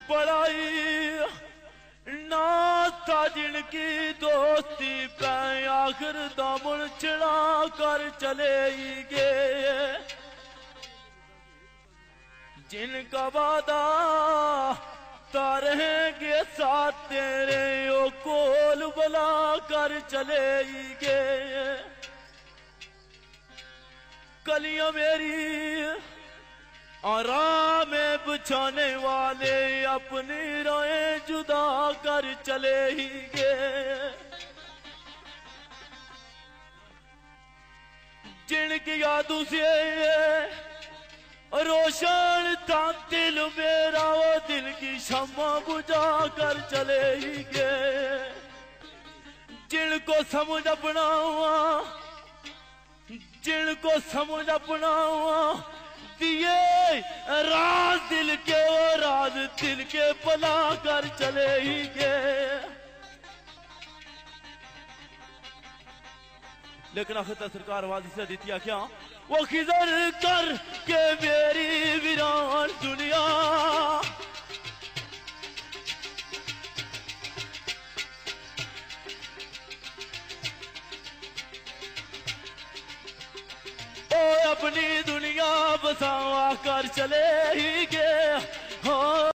पढ़ाई ना था जिनकी दोस्ती पे आखिर दामन चढ़ा कर चले ही गए। जिनका वादा तारेंगे साथ तेरे ओ कोल बुला कर चले ही गए। कलियां मेरी आराम बिछाने वाले अपनी राहें जुदा कर चले ही गए। जिनकी यादों से रोशन था दिल मेरा वो दिल की शम्मा बुझा कर चले ही गए। जिनको समझ अपना जिनको समझ अपना दिए राज दिल के वो राज दिल के पला कर चले ही गए। लेकिन आखिर सरकार वादी से दितिया क्या वो खिजर कर के मेरी वीरान दुनिया। अपनी दुनिया बसावा कर चले ही गए।